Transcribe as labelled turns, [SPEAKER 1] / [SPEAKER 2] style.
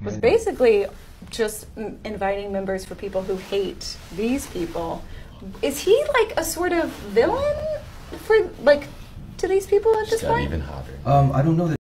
[SPEAKER 1] was basically just inviting members for people who hate these people. Is he like a sort of villain for like to these people at this point?
[SPEAKER 2] Even hotter.
[SPEAKER 3] I don't know that